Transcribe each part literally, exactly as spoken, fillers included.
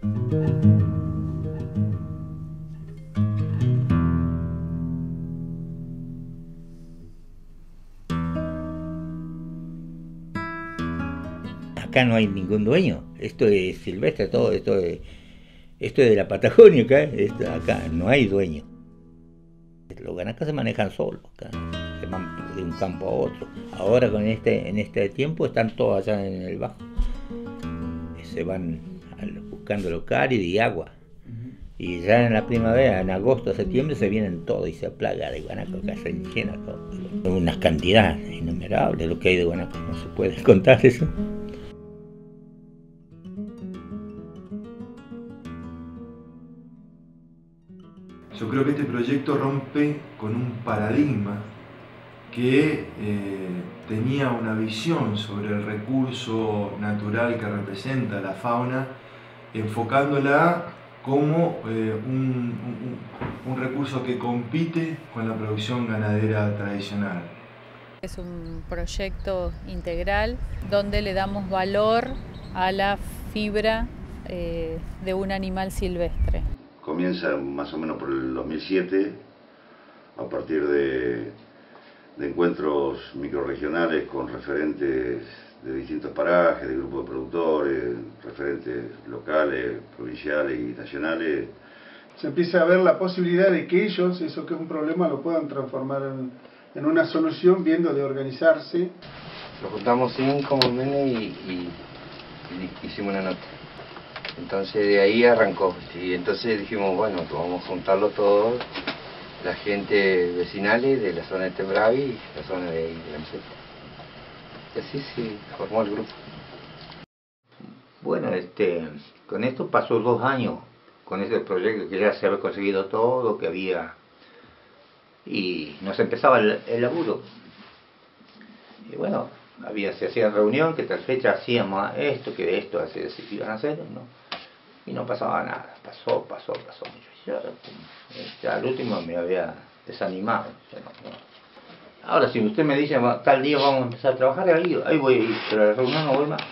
Acá no hay ningún dueño, esto es silvestre, todo esto es, esto es de la Patagonia, acá, esto, acá no hay dueño. Los guanacos se manejan solos, acá, se van de un campo a otro. Ahora con este, en este tiempo están todos allá en el bajo, se van buscando lo cálido y agua. Y ya en la primavera, en agosto, septiembre, se vienen todos y se plaga de guanacos, acá se llena todo. Unas cantidades innumerables lo que hay de guanacos, no se puede contar eso. Yo creo que este proyecto rompe con un paradigma que eh, tenía una visión sobre el recurso natural que representa la fauna, enfocándola como eh, un, un, un recurso que compite con la producción ganadera tradicional. Es un proyecto integral donde le damos valor a la fibra eh, de un animal silvestre. Comienza más o menos por el dos mil siete, a partir de, de encuentros microrregionales con referentes de distintos parajes, de grupos de productores, referentes locales, provinciales y nacionales. Se empieza a ver la posibilidad de que ellos, eso que es un problema, lo puedan transformar en, en una solución, viendo de organizarse. Lo juntamos cinco menos y, y, y hicimos una nota. Entonces de ahí arrancó, y entonces dijimos, bueno, vamos a juntarlo todo, la gente vecinales de la zona de Tembravi y la zona de, ahí, de la meseta. Y así se formó el grupo. Bueno, este, con esto pasó dos años, con este proyecto que ya se había conseguido todo, que había, y nos empezaba el, el laburo. Y bueno, había, se hacía reunión, que tal fecha hacíamos esto, que de esto así, así iban a hacer, ¿no? Y no pasaba nada, pasó, pasó, pasó. Yo ya, ya al último me había desanimado. Yo no, no. Ahora, si usted me dice, tal día vamos a empezar a trabajar, ahí, ahí voy a ir, pero a la reunión no voy más.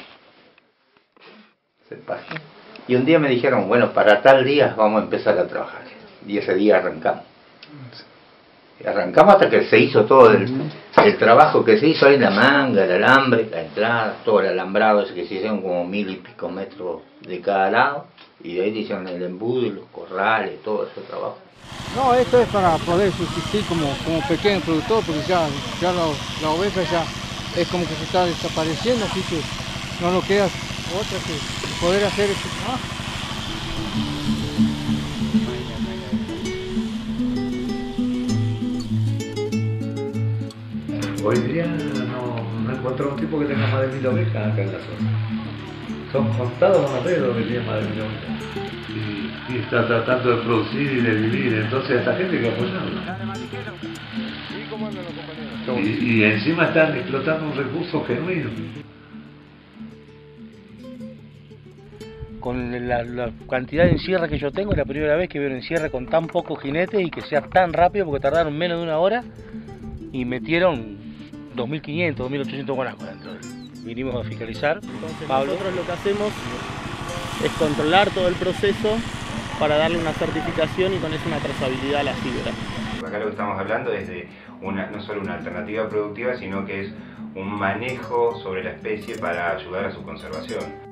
Se pasa. Y un día me dijeron, bueno, para tal día vamos a empezar a trabajar. Y ese día arrancamos. Y arrancamos hasta que se hizo todo el, el trabajo que se hizo ahí, la manga, el alambre, la entrada, todo el alambrado, ese que se hicieron como mil y pico metros de cada lado. Y de ahí hicieron el embudo y los corrales, todo ese trabajo. No, esto es para poder subsistir como, como pequeño productor, porque ya, ya la, la oveja ya es como que se está desapareciendo, así que no nos queda otra que poder hacer este trabajo. Hoy día no, no encuentro un tipo que tenga más de mil ovejas acá en la zona. Son contados con los dedos que tienen más de mil ovejas. Y, y está tratando de producir y de vivir, entonces a esta gente hay que apoyarla. Y, y encima están explotando un recurso genuino. Con la, la cantidad de encierra que yo tengo, es la primera vez que veo un encierre con tan pocos jinetes y que sea tan rápido, porque tardaron menos de una hora y metieron dos mil quinientos, dos mil ochocientos guanacos dentro. Vinimos a fiscalizar. Entonces, Pablo. Nosotros lo que hacemos es controlar todo el proceso para darle una certificación y con eso una trazabilidad a la fibra. Acá lo que estamos hablando es de una, no solo una alternativa productiva, sino que es un manejo sobre la especie para ayudar a su conservación.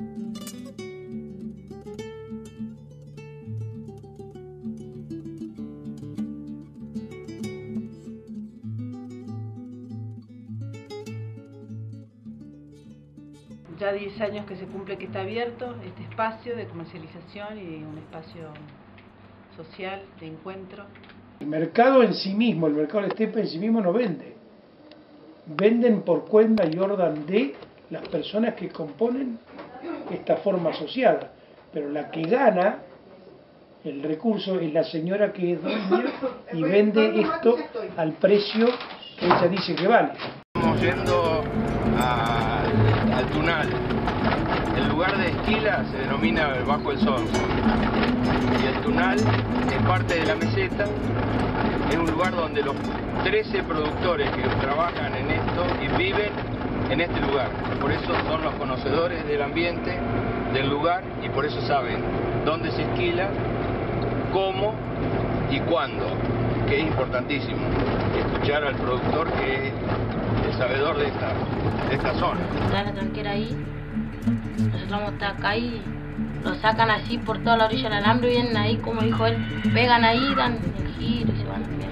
Ya diez años que se cumple que está abierto este espacio de comercialización y un espacio social de encuentro. El mercado en sí mismo, el mercado de la estepa en sí mismo no vende. Venden por cuenta y orden de las personas que componen esta forma asociada. Pero la que gana el recurso es la señora que es dueña y vende esto al precio que ella dice que vale. Estamos yendo a, al Tunal. El lugar de Esquila se denomina Bajo el Sol. Y el Tunal es parte de la meseta. Es un lugar donde los trece productores que trabajan en esto y viven en este lugar. Por eso son los conocedores del ambiente, del lugar, y por eso saben dónde se esquila, cómo y cuándo, que es importantísimo. Escuchar al productor, que es el sabedor de esta, de esta zona. Está la tranquera ahí, nosotros vamos a estar acá y lo sacan así por toda la orilla del alambre, vienen ahí, como dijo él, pegan ahí, dan el giro y se van a mirar.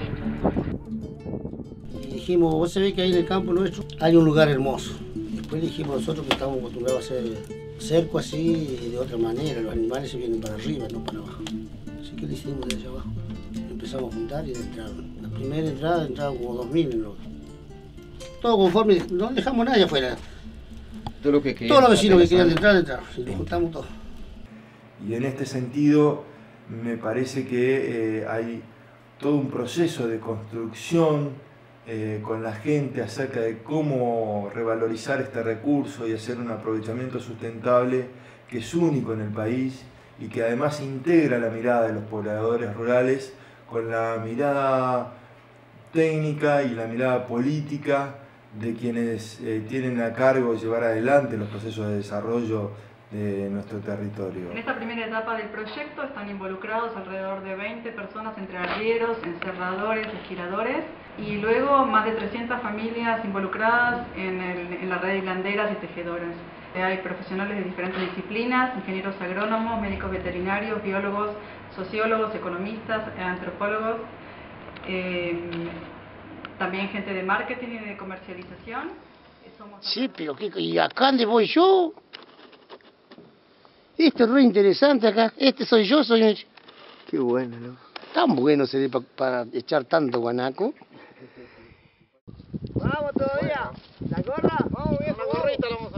Y dijimos, vos sabés que ahí en el campo nuestro hay un lugar hermoso. Después dijimos nosotros que estamos acostumbrados a hacer cerco así y de otra manera, los animales se vienen para arriba, no para abajo. Así que lo hicimos de allá abajo. Empezamos a juntar y entraron. La primera entrada entraron como dos mil en lo... Todo conforme, no dejamos nadie afuera. Todo lo que querían, Todos los vecinos que querían entrar, entraron. Y lo juntamos todos. Y en este sentido me parece que eh, hay todo un proceso de construcción eh, con la gente acerca de cómo revalorizar este recurso y hacer un aprovechamiento sustentable que es único en el país y que además integra la mirada de los pobladores rurales con la mirada técnica y la mirada política de quienes eh, tienen a cargo llevar adelante los procesos de desarrollo de nuestro territorio. En esta primera etapa del proyecto están involucrados alrededor de veinte personas entre arrieros, encerradores, esquiladores y luego más de trescientas familias involucradas en, el, en la red de hilanderas y tejedoras. Hay profesionales de diferentes disciplinas, ingenieros agrónomos, médicos veterinarios, biólogos, sociólogos, economistas, antropólogos, eh, también gente de marketing y de comercialización. Somos... Sí, pero ¿qué, ¿y acá dónde voy yo? Esto es re interesante acá. Este soy yo, soy un... Qué bueno, ¿no? Tan bueno sería para pa echar tanto guanaco. Vamos todavía. ¿La gorra? Vamos, viejo. La gorrita la vamos a